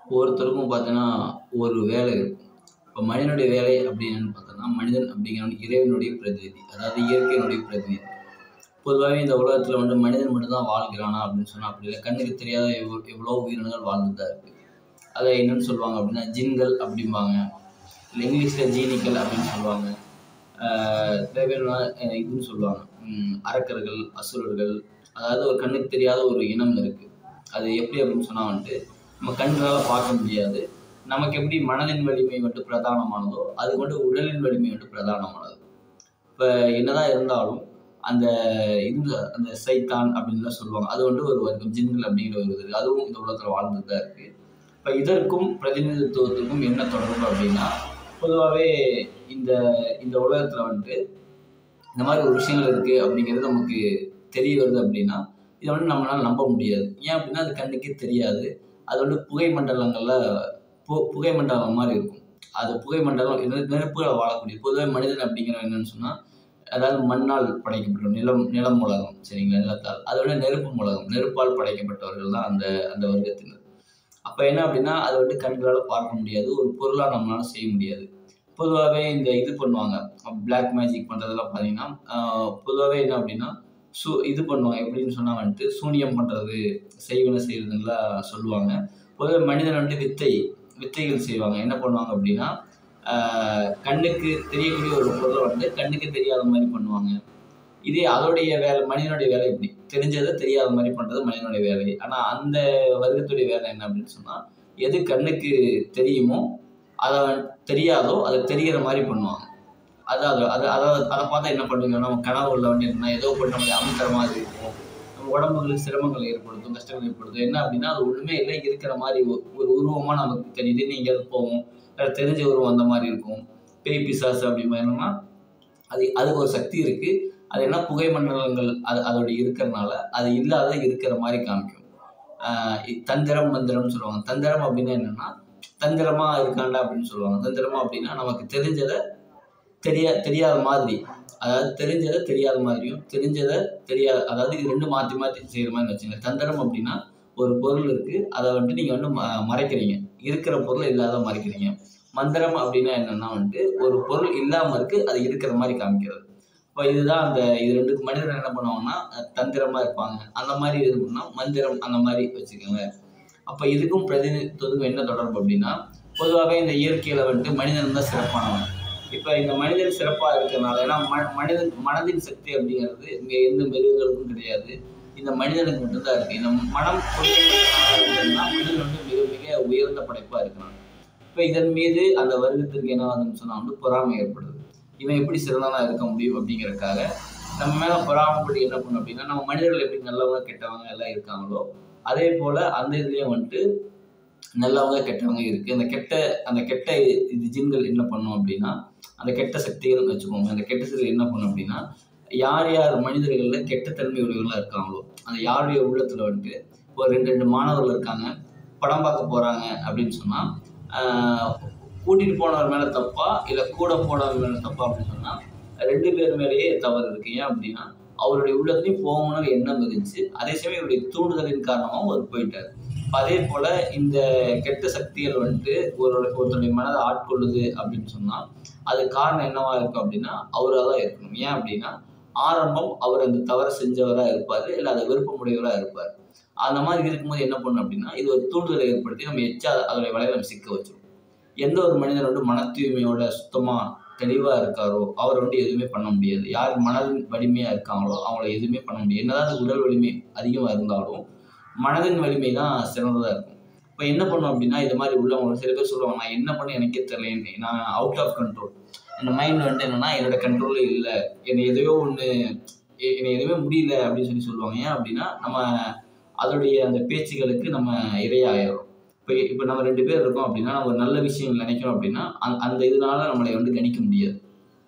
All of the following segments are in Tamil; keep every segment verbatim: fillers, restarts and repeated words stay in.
ஒவ்வொருத்தருக்கும் பார்த்தீங்கன்னா, ஒரு வேலை இருக்கும். இப்போ மனிதனுடைய வேலை அப்படின்னு பார்த்தோம்னா, மனிதன் அப்படிங்கிறவன் இறைவனுடைய பிரதிநிதி. அதாவது இயற்கையினுடைய பிரதிநிதி. பொதுவாவே இந்த உலகத்தில வந்து மனிதன் மட்டும் தான் வாழ்கிறானா அப்படின்னு சொன்னா அப்படி இல்ல. கண்ணுக்கு தெரியாத எவ் எவ்வளோ உயிரினங்கள் வாழ்ந்துட்டு தான் இருக்கு. அத என்னன்னு சொல்லுவாங்க அப்படின்னா, ஜின்கள் அப்படிம்பாங்க. இல்ல இங்கிலீஷ்ல ஜீனிக்கள் அப்படின்னு சொல்லுவாங்க. ஆ சில பேர்லாம் அ இதுன்னு சொல்லுவாங்க. ம் அரக்கர்கள், அசுரர்கள் அதாவது ஒரு கண்ணுக்கு தெரியாத ஒரு இனம் இருக்கு. அது எப்படி அப்படின்னு சொன்னா வந்துட்டு, நம்ம கண்களால பார்க்க முடியாது. நமக்கு எப்படி மனதின் வலிமை வந்து பிரதானமானதோ, அதுக்கு வந்து உடலின் வலிமை வந்து பிரதானமானது. இப்ப என்னதான் இருந்தாலும், அந்த இந்த அந்த சைத்தான் அப்படின்லாம் சொல்லுவாங்க. அது வந்து ஒரு வர்க்கம் ஜின்கள் அப்படிங்கிற ஒரு இது. அதுவும் இந்த உலகத்தில வாழ்ந்துட்டு தான் இருக்கு. இப்ப இதற்கும் பிரதிநிதித்துவத்திற்கும் என்ன தொடர்பு அப்படின்னா, பொதுவாவே இந்த இந்த உலகத்தில வந்துட்டு இந்த மாரி ஒரு விஷயங்கள் இருக்கு அப்படிங்கிறது நமக்கு தெரிய வருது அப்படின்னா, இத வந்து நம்மளால நம்ப முடியாது. ஏன் அப்படின்னா, அது கண்ணுக்கே தெரியாது. அது வந்து புகை மண்டலங்கள்ல பு புகை மண்டலம் மாரி இருக்கும். அது புகை மண்டலம் நெ நெருப்புல வாழக்கூடியது. பொதுவாவே மனிதன் அப்படிங்கிறவன் என்னன்னு சொன்னா, அதாவது மண்ணால் படைக்கப்பட்ட நிலம் நிலம் உலகம் சரிங்களா? நிலத்தால். அத விட நெருப்பு உலகம். நெருப்பால் படைக்கப்பட்டவர்கள் தான் அந்த அந்த வர்க்கத்தினர். அப்ப என்ன அப்படின்னா, அத வந்து கண்களால பார்க்க முடியாது. ஒரு பொருளா நம்மளால செய்ய முடியாது. பொதுவாவே இந்த இது பண்ணுவாங்க. பிளாக் மேஜிக் பண்றதெல்லாம் பார்த்தீங்கன்னா, ஆ பொதுவாவே என்ன அப்படின்னா, சு இது பண்ணுவாங்க. எப்படின்னு சொன்னா வந்துட்டு, சூனியம் பண்றது, செய்வினை செய்றதுன்னுலாம் சொல்லுவாங்க. பொதுவா மனிதன் வந்துட்டு வித்தை வித்தைகள் செய்வாங்க. என்ன பண்ணுவாங்க அப்படின்னா, ஆ கண்ணுக்கு தெரியக்கூடிய ஒரு பொருள வந்து கண்ணுக்கு தெரியாத மாரி பண்ணுவாங்க. இதே அதோடைய வேலை மனிதனுடைய வேலை எப்படி? தெரிஞ்சத தெரியாத மாரி பண்றது மனிதனுடைய வேலை. ஆனா அந்த வர்க்கத்துடைய வேலை என்ன அப்படின்னு சொன்னா, எது கண்ணுக்கு தெரியுமோ, அத தெரியாதோ, அத தெரியிற மாரி பண்ணுவாங்க. அதான் அது அது அதாவது அத பார்த்தா என்ன பண்ணுவீங்கன்னா, நம்ம கனவுல வந்து என்னன்னா, ஏதோ போட்டு நம்மள அமுக்குற மாதிரி இருக்கும். நம்ம உடம்புகளுக்கு சிரமங்களை ஏற்படுத்தும், கஷ்டங்கள் ஏற்படுத்தும். என்ன அப்படின்னா, அது ஒண்ணுமே இல்ல, இருக்கிற மாரி ஒ ஒரு உருவமா நமக்கு தெரியும். திடீர்னு எங்கேயாவது போவோம். அது தெரிஞ்ச உருவம் அந்த மாரி இருக்கும். பேய், பிசாசு அப்படிம்பா என்னன்னா, அது அதுக்கு ஒரு சக்தி இருக்கு. அது என்ன புகை மண்டலங்கள் அது அதோட இருக்கிறனால, அது இல்லாத இருக்கிற மாரி காமிக்கும். ஆ தந்திரம், மந்திரம்னு சொல்லுவாங்க. தந்திரம் அப்படின்னா என்னன்னா, தந்திரமா இருக்கான்டா அப்படின்னு சொல்லுவாங்க. தந்திரமா அப்படின்னா, நமக்கு தெரிஞ்சத தெரியா தெரியாத மாதிரி. அதாவது தெரிஞ்சத தெரியாத மாதிரியும், தெரிஞ்சத தெரியா அதாவது இது ரெண்டும் மாத்தி மாத்தி செய்ற மாரி வச்சுக்கங்க. தந்திரம் அப்படின்னா, ஒரு பொருள் இருக்கு. அத வந்துட்டு நீங்க வந்து ம மறைக்கிறீங்க. இருக்கிற பொருள இல்லாத மறைக்கிறீங்க. மந்திரம் அப்படின்னா என்னன்னா வந்துட்டு, ஒரு பொருள் இல்லாம இருக்கு. அது இருக்கிற மாரி காமிக்கிறது. இப்ப இதுதான் அந்த இது ரெண்டுக்கும் மனிதர்கள் என்ன பண்ணுவாங்கன்னா, அ தந்திரமா இருப்பாங்க. அந்த மாரி இருக்கணும்னா, மந்திரம் அந்த மாரி வச்சுக்கங்க. அப்ப இதுக்கும் பிரதிநிதித்துவத்துக்கும் என்ன தொடர்பு அப்படின்னா, பொதுவாவே இந்த இயற்கையில வந்துட்டு மனிதன் தான் சிறப்பானவன். இப்ப இந்த மனிதன் சிறப்பா இருக்கிறனால ஏன்னா ம மனிதன் மனதின் சக்தி அப்படிங்கிறது இங்க எந்த மிருகங்களுக்கும் கிடையாது. இந்த மனிதனுக்கு மட்டும் தான் இருக்கு. இந்த மனம் கொடுக்கப்பட்டனால மனிதன் வந்து மிக மிக உயர்ந்த படைப்பா இருக்கிறான். இப்ப இதன் மீது அந்த வர்க்கத்திற்கு என்ன ஆகுதுன்னு சொன்னா வந்து பொறாமை ஏற்படுது. இவன் எப்படி சிறந்தவனா இருக்க முடியும் அப்படிங்கிறதுக்காக, நம்ம மேல பொறாமைப்பட்டு என்ன பண்ணும் அப்படின்னா, நம்ம மனிதர்கள் எப்படி நல்லவங்க, கெட்டவங்க எல்லாம் இருக்காங்களோ, அதே போல அந்த இதுலயும் வந்துட்டு நல்லவங்க, கெட்டவங்க இருக்கு. அந்த கெட்ட அந்த கெட்ட இது ஜின்கள் என்ன பண்ணும் அப்படின்னா, அந்த கெட்ட சக்திகள்னு வச்சுக்கோங்க. அந்த கெட்ட சக்திகள் என்ன பண்ணும் அப்படின்னா, யார் யார் மனிதர்கள்ல கெட்ட தன்மை உடையவர்களா இருக்காங்களோ, அந்த யாருடைய உள்ளத்துல வந்துட்டு ஒரு ரெண்டு, ரெண்டு மாணவர்கள் இருக்காங்க. படம் பார்க்க போறாங்க அப்படின்னு சொன்னா, ஆ கூட்டிட்டு போனவர் மேல தப்பா, இல்ல கூட போனவர் மேல தப்பா அப்படின்னு சொன்னா, ரெண்டு பேர் மேலேயே தவறு இருக்கு. ஏன் அப்படின்னா, அவருடைய உள்ளத்திலயும் போகணும்னு எண்ணம் இருந்துச்சு. அதே சமயம் இவருடைய தூண்டுதலின் காரணமாவும் அவர் போயிட்டாரு. அதே போல இந்த கெட்ட சக்திகள் வந்துட்டு ஒரு ஒருத்தருடைய மனதை ஆட்கொள்ளுது அப்படின்னு சொன்னா, அதுக்கு காரணம் என்னவா இருக்கும் அப்படின்னா, அவரா தான் இருக்கணும். ஏன் அப்படின்னா, ஆரம்பம் அவர் அந்த தவற செஞ்சவரா இருப்பாரு. இல்ல அத விருப்பமுடையவரா இருப்பாரு. அந்த மாதிரி இருக்கும்போது என்ன பண்ணும் அப்படின்னா, இது ஒரு தூண்டுதலை ஏற்படுத்தி நம்ம எச்சா அதோடைய வலையில நம்ம சிக்க வச்சுரும். எந்த ஒரு மனிதர் வந்து மன தூய்மையோட சுத்தமா தெளிவா இருக்காரோ, அவர வந்து எதுவுமே பண்ண முடியாது. யார் மனதின் வலிமையா இருக்காங்களோ, அவங்கள எதுவுமே பண்ண முடியாது. என்னதான் அது உடல் வலிமை அதிகமா இருந்தாலும், மனதின் வலிமை தான் சிறந்ததா இருக்கும். இப்ப என்ன பண்ணும் அப்படின்னா, இது மாரி உள்ளவங்க சில பேர் சொல்லுவாங்க, "நான் என்ன பண்ணேன் எனக்கே தெரியல. நான் அவுட் ஆஃப் கண்ட்ரோல். இந்த மைண்ட் வந்துட்டு என்னன்னா, என்னோட கண்ட்ரோல்ல இல்ல. என்ன எதையோ ஒண்ணு எ என்ன எதுவுமே முடியல" அப்படின்னு சொல்லி சொல்லுவாங்க. ஏன் அப்படின்னா, நம்ம அதோடைய அந்த பேச்சுகளுக்கு நம்ம இரையாயிர்றோம். இப்ப இப்ப நம்ம ரெண்டு பேர் இருக்கோம் அப்படின்னா, நம்ம ஒரு நல்ல விஷயம் நினைக்கிறோம் அப்படின்னா, அந் அந்த இதனால நம்மளை வந்து கணிக்க முடியாது.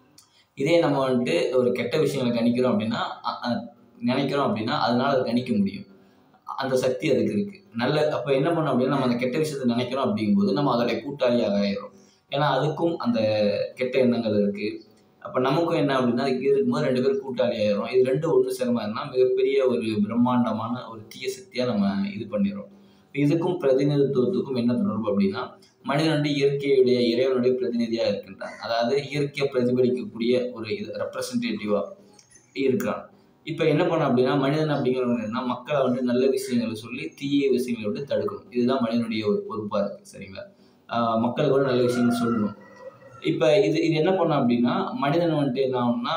இதே நம்ம வந்துட்டு ஒரு கெட்ட விஷயங்கள கணிக்கிறோம் அப்படின்னா, அ அ நினைக்கிறோம் அப்படின்னா, அதனால அத கணிக்க முடியும். அந்த சக்தி அதுக்கு இருக்கு. நல்ல அப்ப என்ன பண்ணோம் அப்படின்னா, நம்ம அந்த கெட்ட விஷயத்த நினைக்கிறோம் அப்படிங்கும்போது, நம்ம அதோடைய கூட்டாளியாக ஆயிர்றோம். ஏன்னா, அதுக்கும் அந்த கெட்ட எண்ணங்கள் இருக்கு. அப்ப நமக்கும் என்ன அப்படின்னா, இது இருக்கும்போது ரெண்டு பேரும் கூட்டாளி ஆயிர்றோம். இது ரெண்டும் ஒண்ணு சேருமா மிகப்பெரிய ஒரு பிரம்மாண்டமான ஒரு தீய சக்தியா நம்ம இது பண்ணிர்றோம். இதுக்கும் பிரதிநிதித்துவத்துக்கும் என்ன தொடர்பு அப்படின்னா, மனிதன் வந்து இயற்கையுடைய இறைவனுடைய பிரதிநிதியாக இருக்கின்றான். அதாவது இயற்கையை பிரதிபலிக்கக்கூடிய ஒரு இது ரெப்ரசன்டேட்டிவா இருக்கிறான். இப்போ என்ன பண்ண அப்படின்னா, மனிதன் அப்படிங்கிறவங்க என்ன, மக்களை வந்து நல்ல விஷயங்களை சொல்லி தீய விஷயங்களை விட்டு தடுக்கணும். இதுதான் மனிதனுடைய ஒரு பொறுப்பாக இருக்குது. சரிங்களா? ஆஹ் மக்களுக்கு கூட நல்ல விஷயங்கள் சொல்லணும். இப்போ இது இது என்ன பண்ண அப்படின்னா, மனிதன் வந்துட்டு என்ன ஆகும்னா,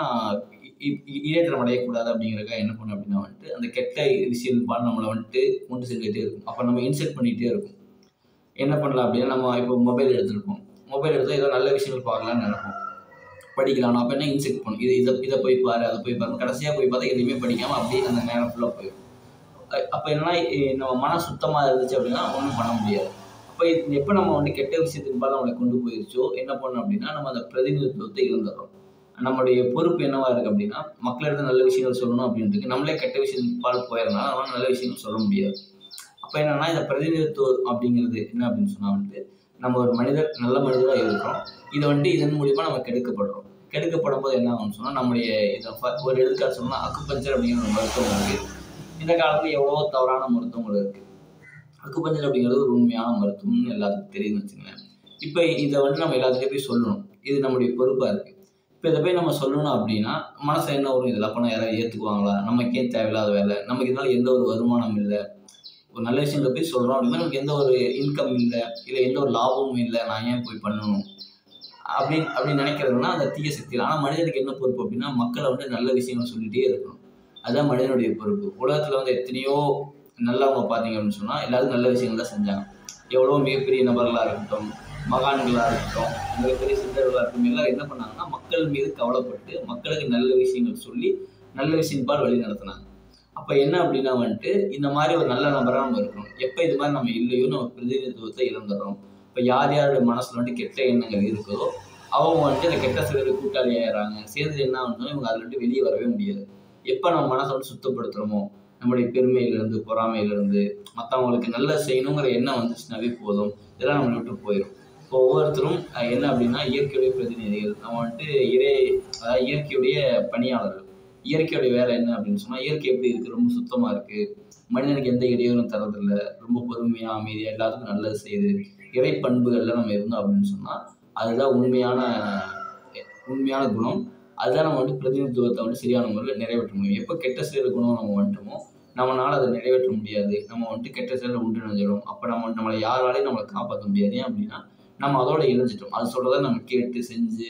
ஈடேற்றம் அடையக்கூடாது அப்படிங்கிறக்காக என்ன பண்ண அப்படின்னா வந்துட்டு, அந்த கெட்ட விஷயங்கள் நம்மளை வந்துட்டு கொண்டு செஞ்சுட்டே இருக்கும். அப்போ நம்ம இன்செக்ட் பண்ணிகிட்டே இருக்கும். என்ன பண்ணலாம் அப்படின்னா, நம்ம இப்போ மொபைல் எடுத்துருப்போம். மொபைல் எடுத்தால் ஏதோ நல்ல விஷயங்கள் பார்க்கலான்னு நினைப்போம், படிக்கலாம். அப்போ என்ன இன்செக்ட் பண்ணும், இது இதை இதை போய் பாரு, அதை போய் பாரு. கடைசியாக போய் பார்த்தா எதுவுமே படிக்காமல் அப்படியே அந்த நேரம் ஃபுல்லாக போயிடும். அப்போ என்னன்னா, நம்ம மனம் சுத்தமாக இருந்துச்சு அப்படின்னா ஒன்றும் பண்ண முடியாது. அப்போ எப்போ நம்ம வந்து கெட்ட விஷயத்துக்கு பால் நம்மளை கொண்டு போயிடுச்சோ என்ன பண்ணணும் அப்படின்னா, நம்ம அந்த பிரதிநிதித்துவத்தை இழந்துடுறோம். நம்மளுடைய பொறுப்பு என்னவா இருக்குது அப்படின்னா, மக்களிடம் நல்ல விஷயங்கள் சொல்லணும் அப்படின்ட்டு நம்மளே கெட்ட விஷயத்துக்கு பால் போயிடறதுனால அவனால் நல்ல விஷயங்கள் சொல்ல முடியாது. அப்போ என்னன்னா, இந்த பிரதிநிதித்துவம் அப்படிங்கிறது என்ன அப்படின்னு சொன்னால் வந்துட்டு, நம்ம ஒரு மனிதர் நல்ல மனிதராக இருக்கிறோம். இதை வந்துட்டு இதன் மூலிமா நம்ம கெடுக்கப்படுறோம். கெடுக்கப்படும் போது என்ன ஆகும்னு சொன்னால், நம்முடைய இதை ஒரு எடுத்துக்காட்டு சொன்னால் அக்குபஞ்சர் அப்படிங்கிற ஒரு மருத்துவம் இருக்குது. இந்த காலத்தில் எவ்வளவோ தவறான மருத்துவங்கள் இருக்குது. அக்குபஞ்சர் அப்படிங்கிறது ஒரு உண்மையான மருத்துவம்னு எல்லாத்துக்கும் தெரியுதுன்னு வச்சுங்களேன். இப்போ இதை வந்து நம்ம எல்லாத்துலேயும் போய் சொல்லணும். இது நம்முடைய பொறுப்பாக இருக்குது. இப்போ இதை போய் நம்ம சொல்லணும் அப்படின்னா மனசில் என்ன வரும், இதில் அப்போ யாராவது ஏற்றுக்குவாங்களா, நமக்கே தேவையில்லாத வேலை, நமக்கு இதனால் எந்த ஒரு வருமானம் இல்லை, ஒரு நல்ல விஷயங்களை போய் சொல்கிறோம் அப்படின்னா நமக்கு எந்த ஒரு இன்கம் இல்லை, இல்லை எந்த ஒரு லாபமும் இல்லை, நான் ஏன் போய் பண்ணணும் அப்படின்னு அப்படின்னு நினைக்கிறதுனா அந்த தீய சக்தியில். ஆனால் மனிதனுக்கு என்ன பொறுப்பு அப்படின்னா, மக்களை வந்து நல்ல விஷயங்கள் சொல்லிகிட்டே இருக்கணும். அதுதான் மனிதனுடைய பொறுப்பு. உலகத்தில் வந்து எத்தனையோ நல்லவங்க பார்த்தீங்க அப்படின்னு சொன்னால் எல்லாரும் நல்ல விஷயங்கள் தான் செஞ்சாங்க. எவ்வளோ மிகப்பெரிய நபர்களாக இருக்கட்டும், மகான்களாக இருக்கட்டும், மிகப்பெரிய சித்தர்களாக இருக்கட்டும், எல்லாரும் என்ன பண்ணாங்கன்னா, மக்கள் மீது கவலைப்பட்டு மக்களுக்கு நல்ல விஷயங்கள் சொல்லி நல்ல விஷயம்பால் வழி நடத்தினாங்க. அப்போ என்ன அப்படின்னா வந்துட்டு, இந்த மாதிரி ஒரு நல்ல நபராக நம்ம இருக்கணும். எப்போ இது மாதிரி நம்ம இல்லையோ நம்ம பிரதிநிதித்துவத்தை இழந்துடுறோம். இப்போ யார் யாருடைய மனசில் வந்துட்டு கெட்ட எண்ணங்கள் இருக்குதோ அவங்க வந்துட்டு அந்த கெட்ட சிலர் கூட்டாளி ஆகிறாங்க. சேர்ந்து என்ன ஆகுதுன்னா இவங்க அதில் வந்துட்டு வெளியே வரவே முடியாது. எப்போ நம்ம மனசை வந்து சுத்தப்படுத்துகிறோமோ, நம்முடைய பெருமையிலிருந்து, பொறாமையிலிருந்து, மற்றவங்களுக்கு நல்ல செய்யணுங்கிற எண்ணம் வந்துச்சுனாவே போதும், இதெல்லாம் நம்மளை விட்டு போயிடும். இப்போ ஒவ்வொருத்தரும் என்ன அப்படின்னா, இயற்கையுடைய பிரதிநிதிகள். நம்ம வந்துட்டு இறை அதாவது இயற்கையுடைய பணியாளர்கள். இயற்கையோடைய வேலை என்ன அப்படின்னு சொன்னால், இயற்கை எப்படி இருக்குது, ரொம்ப சுத்தமாக இருக்குது, மனிதனுக்கு எந்த இடையூறும் தரதில்லை, ரொம்ப பொறுமையாக அமைதியாக எல்லாத்துக்கும் நல்லது செய்யுது, இறை பண்புகளில் நம்ம இருந்தோம் அப்படின்னு சொன்னால் அதுதான் உண்மையான உண்மையான குணம். அதுதான் நம்ம வந்து பிரதிநிதித்துவத்தை வந்து சரியான முறையில் நிறைவேற்ற முடியும். எப்போ கெட்ட செயல் குணம் நம்ம வந்துட்டோமோ நம்மளால் அதை நிறைவேற்ற முடியாது. நம்ம வந்துட்டு கெட்ட செயலில் உண்டு நினைஞ்சிடும். அப்போ நம்ம நம்மளை யாராலையும் நம்மளை காப்பாற்ற முடியாது. ஏன் அப்படின்னா நம்ம அதோட இணைஞ்சிட்டோம். அது சொல்கிறத நம்ம கேட்டு செஞ்சு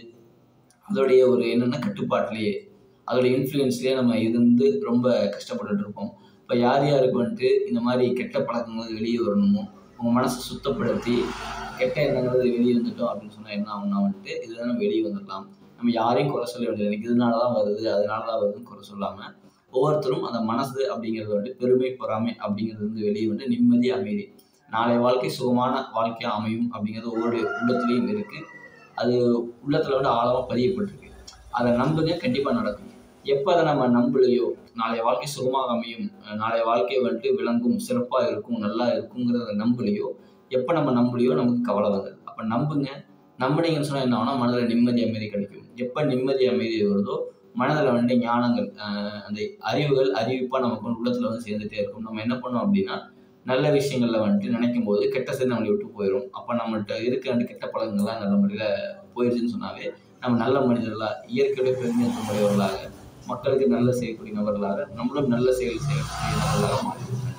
அதோடைய ஒரு என்னென்ன கட்டுப்பாட்டிலேயே அதோட இன்ஃப்ளூயன்ஸ்லேயே நம்ம இருந்து ரொம்ப கஷ்டப்பட்டுட்டு இருப்போம். இப்போ யார் யாருக்கு வந்துட்டு இந்த மாதிரி கெட்ட பழக்கங்கள் வெளியே வரணுமோ, உங்கள் மனசை சுத்தப்படுத்தி கெட்ட எண்ணங்கள் வெளியே இருந்துட்டோம் அப்படின்னு சொன்னால் என்ன ஆகும்னா வந்துட்டு இதுதான் நம்ம வெளியே வந்துடலாம். நம்ம யாரையும் குறை சொல்ல வேண்டியது, எனக்கு இதனால தான் வருது அதனால தான் வருதுன்னு குறை சொல்லாமல் ஒவ்வொருத்தரும் அந்த மனசு அப்படிங்கிறது வந்துட்டு பெருமை பொறாமை அப்படிங்கிறது வந்து வெளியே வந்து நிம்மதி அமைதி நாளைய வாழ்க்கை சுகமான வாழ்க்கையாக அமையும் அப்படிங்கிறது ஒவ்வொரு உள்ளத்துலேயும் இருக்குது. அது உள்ளத்தில் வந்து ஆழமாக பதியப்பட்டிருக்கு. அதை நம்புங்க, கண்டிப்பாக நடக்கும். எப்போ அதை நம்ம நம்பலையோ நாளைய வாழ்க்கை சுகமாக அமையும், நாளைய வாழ்க்கை வந்துட்டு விளங்கும், சிறப்பாக இருக்கும், நல்லா இருக்குங்கிறத நம்பலையோ, எப்போ நம்ம நம்பலையோ நமக்கு கவலை வருது. அப்போ நம்புங்க. நம்பினீங்கன்னு சொன்னால் என்ன ஆகும்னா மனதில் நிம்மதி அமைதி கிடைக்கும். எப்போ நிம்மதி அமைதி வருதோ மனதில் வந்துட்டு ஞானங்கள் அந்த அறிவுகள் அறிவிப்பாக நமக்கு வந்து உள்ளத்தில் வந்து சேர்ந்துட்டே இருக்கும். நம்ம என்ன பண்ணோம் அப்படின்னா நல்ல விஷயங்களில் வந்துட்டு நினைக்கும் போது கெட்ட சேர்ந்து நம்மளை விட்டு போயிடும். அப்போ நம்மள்கிட்ட இருக்க வந்து கெட்ட பழக்கங்கள்லாம் நல்ல முறையில் போயிடுச்சுன்னு சொன்னாவே நம்ம நல்ல மனிதர்களாக இயற்கையோட பிரதிநிதித்துவம் உடையவர்களாக மக்களுக்கு நல்ல செய்யக்கூடிய நபர்களாக நம்மளும் நல்ல செயல் செய்யக்கூடிய நபர்களாக மாறிடும்.